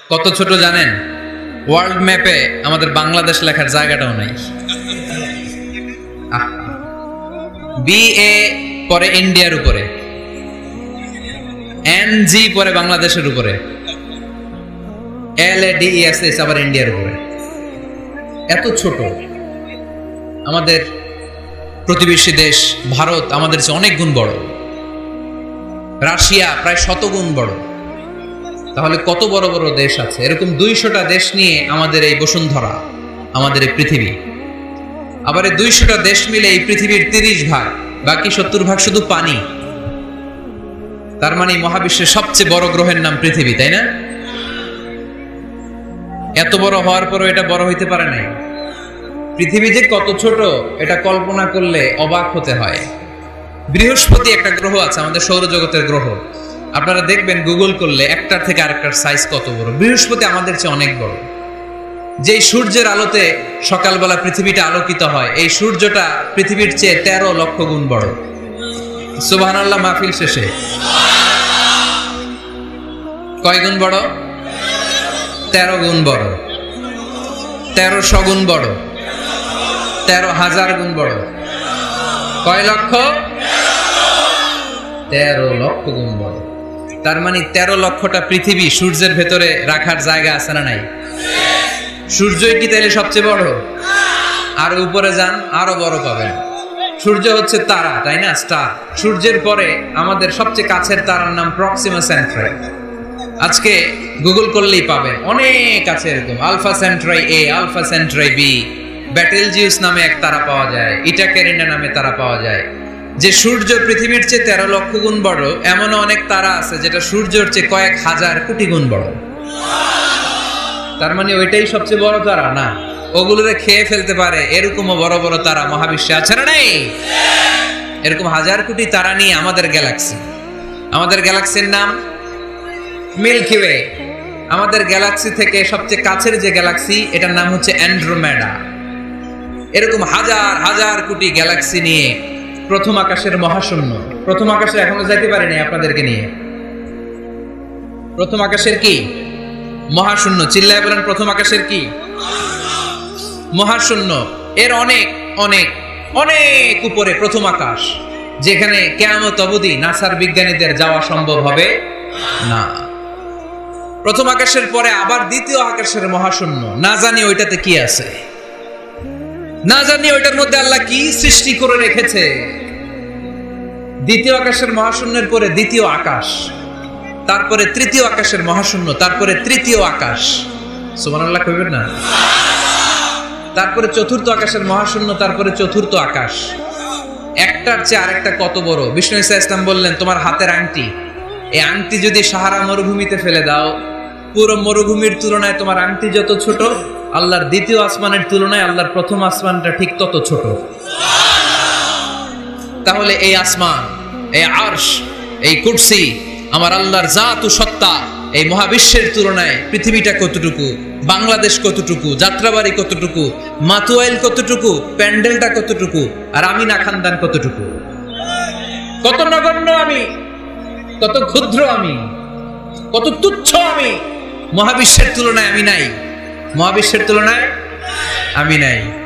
কত ছোট জানেন? ওয়ার্ল্ড ম্যাপে আমাদের বাংলাদেশ লেখার জায়গাটাও নাই। BA পরে ইন্ডিয়ার উপরে, NG পরে বাংলাদেশের উপরে, LADESS আবার ইন্ডিয়ার উপরে। এত ছোট। আমাদের প্রতিবেশী দেশ ভারত আমাদের চেয়ে অনেক গুণ বড়, রাশিয়া প্রায় 100 গুণ বড়। তাহলে কত বড় বড় দেশ আছে? এরকম 200টা দেশ নিয়ে আমাদের এই বসুন্ধরা, আমাদের এই পৃথিবী। আবার এই 200টা দেশ মিলে এই পৃথিবীর 30 ভাগ, বাকি 70 ভাগ শুধু পানি। তার মানে মহাবিশ্বের সবচেয়ে বড় গ্রহের নাম পৃথিবী, তাই না? এত বড় হওয়ার পরও এটা বড় হইতে পারে নাই। পৃথিবী যে কত ছোট এটা কল্পনা করলে অবাক হতে হয়। বৃহস্পতি একটা গ্রহ আছে, আমাদের সৌরজগতের গ্রহ। আপনারা দেখবেন গুগল করলে একটার থেকে আরেকটার সাইজ কত বড়। বৃহস্পতি আমাদের চেয়ে অনেক বড়। যেই সূর্যের আলোতে সকালবেলা পৃথিবীটা আলোকিত হয়, এই সূর্যটা পৃথিবীর চেয়ে 13 লক্ষ গুণ বড়। সুবহানাল্লাহ মাহফিল শেষে কয় গুণ বড়? 13 গুণ বড়, 1300 গুণ বড়, 13,000 গুণ বড়। কয় লক্ষ? 13 লক্ষ গুণ বড়। তার মানে 13 লক্ষটা পৃথিবী সূর্যের ভেতরে রাখার জায়গা আছে না নাই? সূর্যই কি তাইলে সবচেয়ে বড়? আর উপরে যান, আরো বড় পাবেন। সূর্য হচ্ছে তারা, তাই না? স্টার। সূর্যের পরে আমাদের সবচেয়ে কাছের তারার নাম প্রক্সিমা সেন্ট্রাই। আজকে গুগল করলেই পাবেন, অনেক আছে এরকম। Alpha centauri A, alpha centauri B, Betelgeuse নামে এক তারা পাওয়া যায়, ইটা ক্যারিনা নামে তারা পাওয়া যায়। যে সূর্য পৃথিবীর চেয়ে 13 লক্ষ গুণ বড়, এমনও অনেক তারা আছে যেটা সূর্যের চেয়ে কয়েক হাজার কোটি গুণ বড়। তার মানে ওইটাই সবচেয়ে বড় তারা না, ওগুলোরে খেয়ে ফেলতে পারে এরকমও বড় বড় তারা মহাবিশ্বে আছে না নেই? এরকম হাজার কোটি তারা নিয়ে আমাদের গ্যালাক্সি। আমাদের গ্যালাক্সির নাম মিল্কি ওয়ে। আমাদের গ্যালাক্সি থেকে সবচেয়ে কাছের যে গ্যালাক্সি, এটার নাম হচ্ছে অ্যান্ড্রোমেডা। এরকম হাজার হাজার কোটি গ্যালাক্সি নিয়ে প্রথম আকাশের মহাশূন্য। প্রথম আকাশে এখনো যাইতে পারিনি আপনাদেরকে নিয়ে। প্রথম আকাশের কি? মহাশূন্য। চিল্লায় বলেন, প্রথম আকাশের কি? মহাশূন্য। এর অনেক অনেক অনেক উপরে প্রথম আকাশ, যেখানে কিয়ামত অবধি নাসার বিজ্ঞানীদের যাওয়া সম্ভব হবে না। প্রথম আকাশের পরে আবার দ্বিতীয় আকাশের মহাশূন্য। না জানি ওইটাতে কি আছে, না জানি ওইটার মধ্যে আল্লাহ কি সৃষ্টি করে রেখেছে। দ্বিতীয় আকাশের মহাশূন্যের পরে দ্বিতীয় আকাশ, তারপরে তৃতীয় আকাশের মহাশূন্য, তারপরে তৃতীয় আকাশ। সুবহানাল্লাহ কইবেন না? তারপরে চতুর্থ আকাশের মহাশূন্য, তারপরে চতুর্থ আকাশ। একটার চেয়ে আরেকটা কত বড়। বিষ্ণু ঈসা ইসলাম বললেন, তোমার হাতের আংটি, এই আংটি যদি সাহারা মরুভূমিতে ফেলে দাও, পুরো মরুভূমির তুলনায় তোমার আংটি যত ছোট, আল্লাহর দ্বিতীয় আসমানের তুলনায় আল্লাহর প্রথম আসমানটা ঠিক তত ছোট। তাহলে এই আসমান, এই আরশ, এই কুরসি, আমার আল্লাহর জাত ও সত্তা, এই মহাবিশ্বের তুলনায় পৃথিবীটা কতটুকু, বাংলাদেশ কতটুকু, যাত্রাবাড়ি কতটুকু, মাতুয়াইল কতটুকু, প্যান্ডেলটা কতটুকু, আর আমি না খানদান কতটুকু। কত নগণ্য আমি, কত ক্ষুদ্র আমি, কত তুচ্ছ আমি। মহাবিশ্বের তুলনায় আমি নাই, মহাবিশ্বের তুলনায় আমি নাই।